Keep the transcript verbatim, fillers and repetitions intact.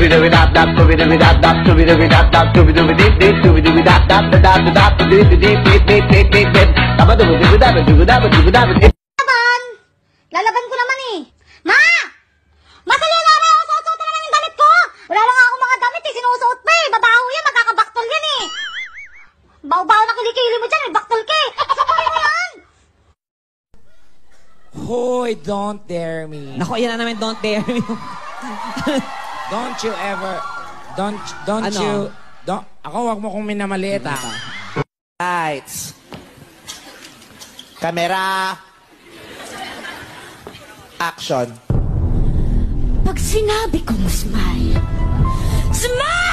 Scooby-Dooby-Dop-Dop, Scooby-Dooby-Dop-Dop, Scooby-Dooby-Dop-Dop, Scooby-Dooby-Dip-Dip, Scooby-Dooby-Dop-Dop, Dop-Dop, Dip-Dip-Dip-Dip-Dip-Dip, Dop-Dooby-Dooby-Dop-Dooby-Dop-Dooby-Dop. Laban! Lalaban ko naman eh. Ma! Masali na rin ako suot na lang yung damit ko. Wala lang ako mga damit eh. Sinusuot pa eh. Babaho yan. Magkakabaktol yan eh. Baw-baw na kilikili mo dyan. May baktol ka eh. Sabay mo yan. Hoy, don't dare me. Naku, yan na naman, don't dare me. Don't you ever, don't, don't Ano? you, don't, ako wag mo kong minamaliit ah. Lights. Camera. Action. Pag sinabi kong smile, smile!